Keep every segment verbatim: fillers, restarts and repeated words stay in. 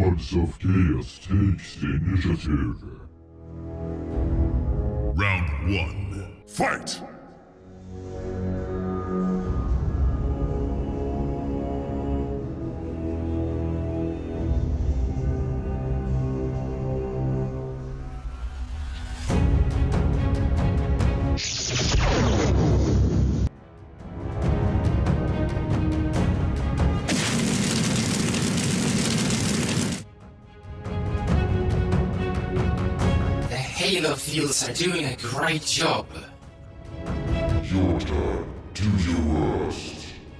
Gods of Chaos takes the initiative. Round one. Fight! Halo fields are doing a great job. Your turn. Do your worst.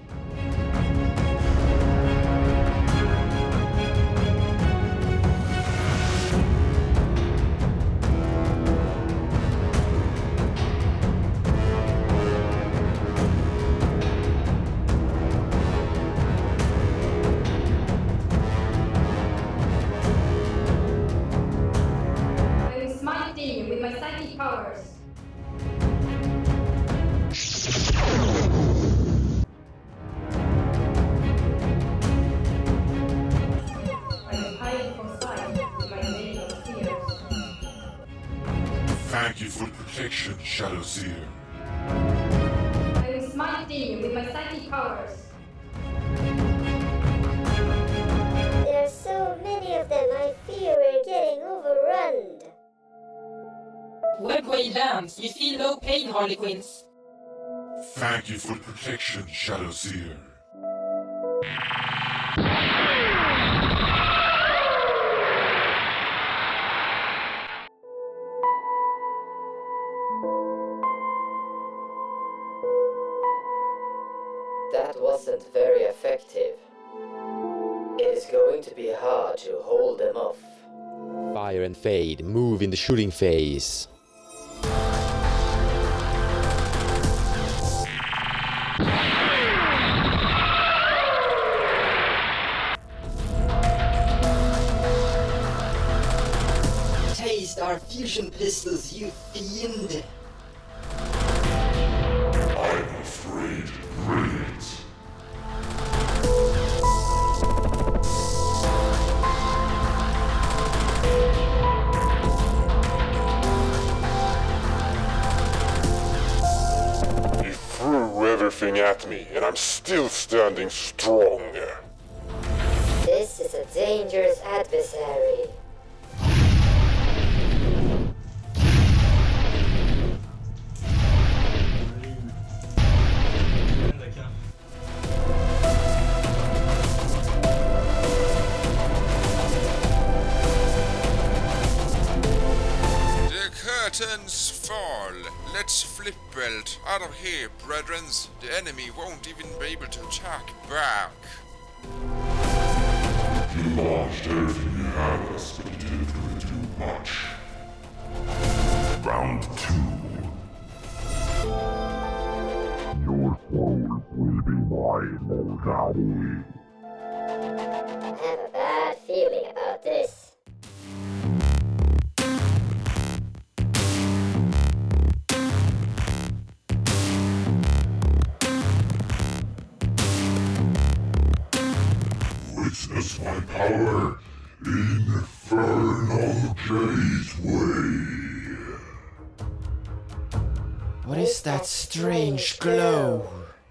With my psychic powers. I am hiding from sight with my veil of fears. Thank you for the protection, Shadow Seer. I am smiting with my psychic powers. There are so many of them, I fear we're getting overrun. Webway lands. You feel no pain, Harlequins. Thank you for the protection, Shadow Seer. That wasn't very effective. It is going to be hard to hold them off. Fire and Fade move in the shooting phase. Taste our fusion pistols, you fiend! I'm afraid. Brilliant. You threw everything at me, and I'm still standing strong. This is a dangerous adversary. Curtains fall. Let's flip belt out of here, brethrens. The enemy won't even be able to attack back. You launched everything you had us, but you didn't really do much. Round two. Your soul will be mine, Molgari. I have a bad feeling about this. Witness my power, Infernal Gateway. What is that strange glow?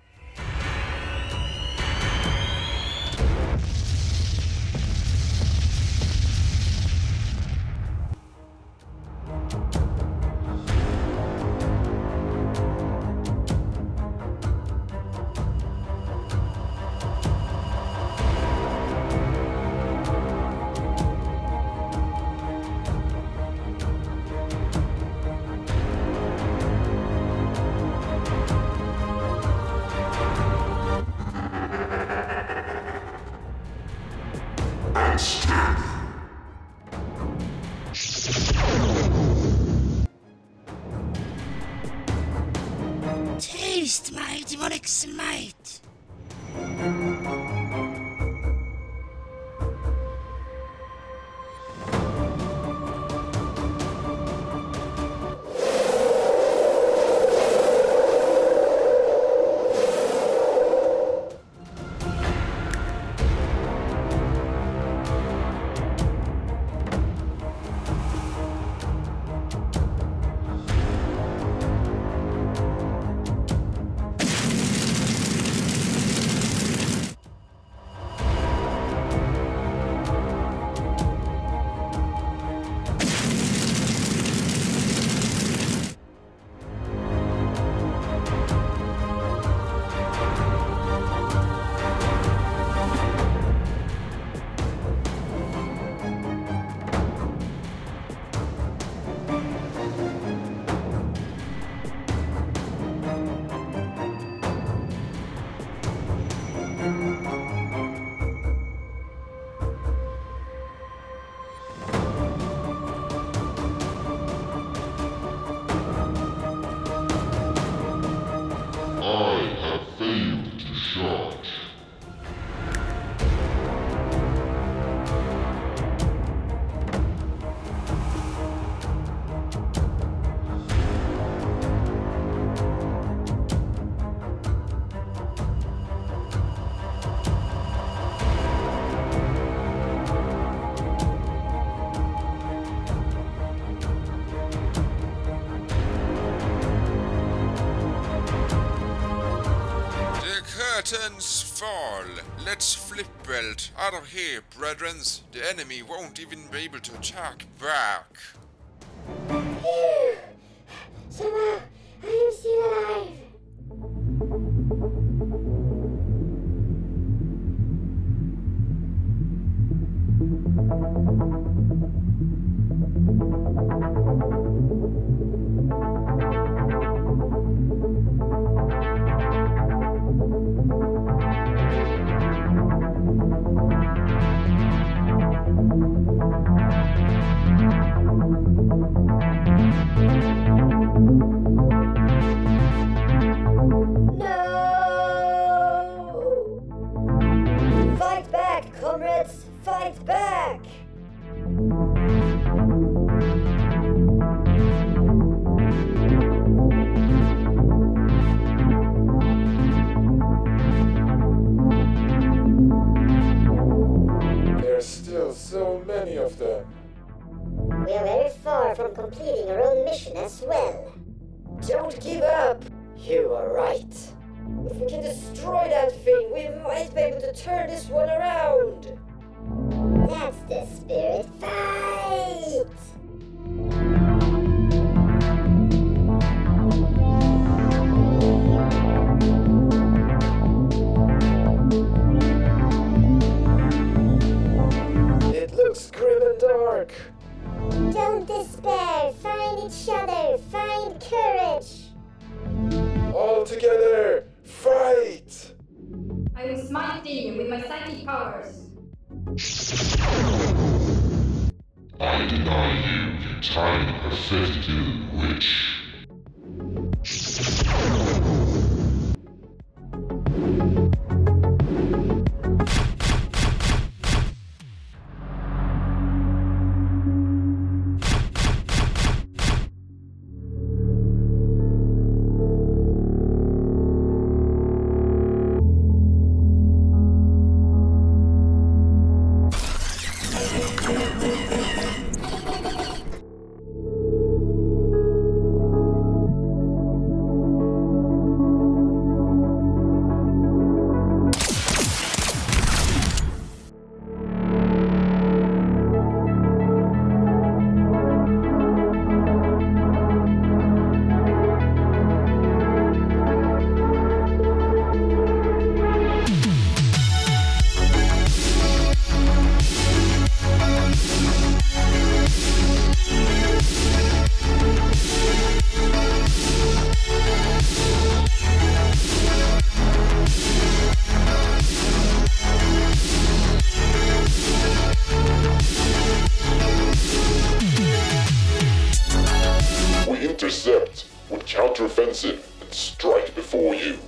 Taste my demonic smite! Skeletons fall. Let's flip belt out of here, brethren. The enemy won't even be able to attack back. Phew! Somehow, I am still alive. Fight back! There's still so many of them. We are very far from completing our own mission as well. Don't give up! You are right. If we can destroy that thing, we might be able to turn this one around. That's the spirit. Fight! It looks grim and dark. Don't despair. Find each other. Find courage. All together, fight! I will smite thee with my psychic powers. I deny you, you tiny pathetic little witch. Intercept with counteroffensive and strike before you.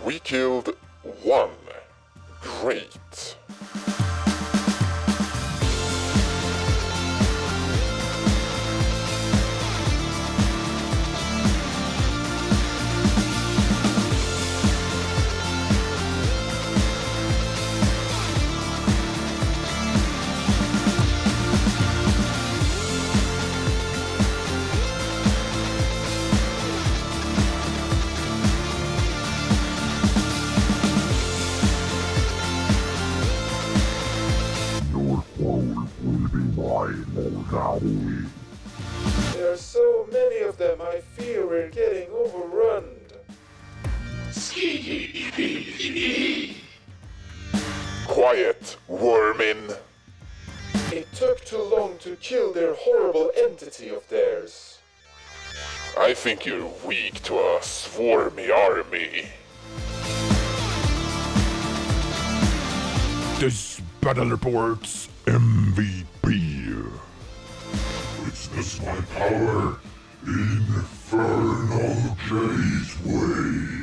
We killed one. Great. There are so many of them, I fear we're getting overrun. Quiet, wormin. It took too long to kill their horrible entity of theirs. I think you're weak to a swarmy army. This battle reports M V P. Witness my power in Infernal Gateway.